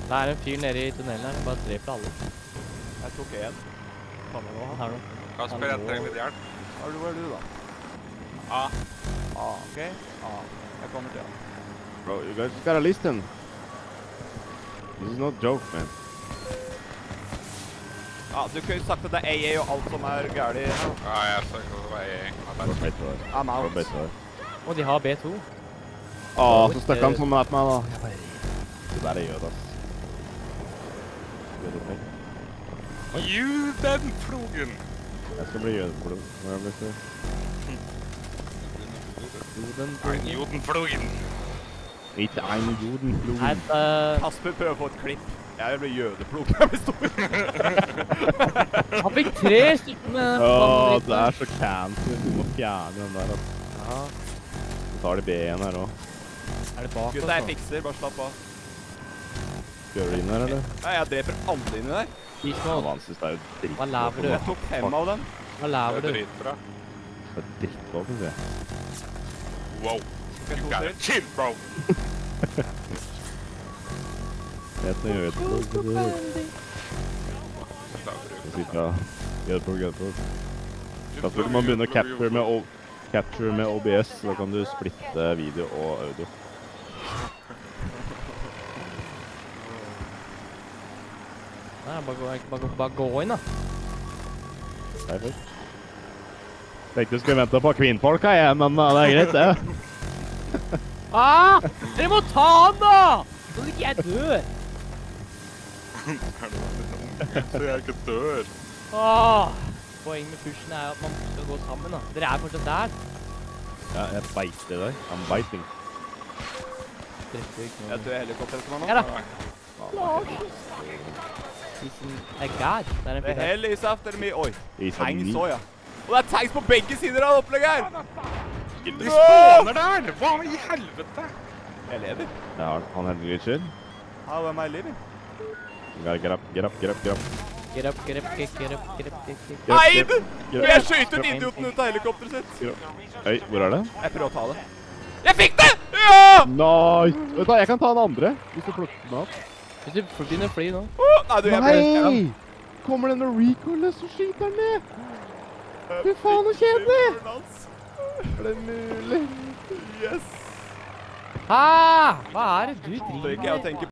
Det er en fyr nede i tunnelen her, bare dreper alle. Jeg tok en. Ta med nå. Her nå. Kasper, jeg trenger litt hjelp. Hvor er du da? Ok. Jeg kommer til han. Bro, you guys gotta listen. This is not joke, man. Du kunne jo sagt at det er AA og alt som er gærlig. Ja, jeg sa ikke at det var jeg. I'm out. Og de har B2. Så stakk han sånn med meg da. Det der er jød, ass. Judenflogen! Jeg skal bli jødeplog. Hva er det blitt det? Ein Judenflogen. Ikke ein Judenflogen. Kasper prøver å få et klipp. Jeg vil bli jødeplog når jeg blir stor. Han fikk 3 stykker med Det er så cancel. Du må fjerne den der, ass. Ja. Så tar de B1 her også. Er det bak oss Gutta, jeg nå? fikser. Bare slapp av. Gjør du inn her, eller? Nei, jeg dreper alle inni der. Han synes det er jo dritt. Hva laver du? Jeg tok 5 av dem. Hva laver Det du? er dritbra. Det er drittvåpen, sier jeg. Wow. You gotta chill, bro. Det er noe jødeplog. Jeg sier fra jødeplog. Kasper, du må begynne å capture med OBS, så kan du splitte video og audio. Nei, bare gå inn da. Perfekt. Tenkte du skulle vente på kvinnfolka igjen, men det er greit, det. Dere må ta han da! Så ikke jeg dør. Så jeg ikke dør. Poenget med pushen er at man skal gå sammen da. Dere er fortsatt der. Ja, jeg beiter deg. I'm biting. Jeg tror helikopteret som er nå. Ja da. Isen er gær. Det er en The fyr der. hell is after me. Oi, Is a tanks me. også, ja. Og det er tanks på begge sider av opplegget her. De spåner der! Hva i helvete? Jeg lever. Det har han heldigvis skyld. How am I living? Get up. Get up. Eid! Jeg skjøytet idioten ut av helikopteret sitt. Oi, hvor er det? Jeg prøver å ta det. Jeg fikk det! Ja! Nice! Vet du hva, jeg kan ta den andre, hvis du plukker den opp. Hvis du begynner å fly nå. Nei, du, jeg ble... Nei! Kommer det noe recoilless og skyter den ned? Fy faen, så kjedelig! Er det mulig? Yes! Hva er det du driver Så ikke jeg med? å tenke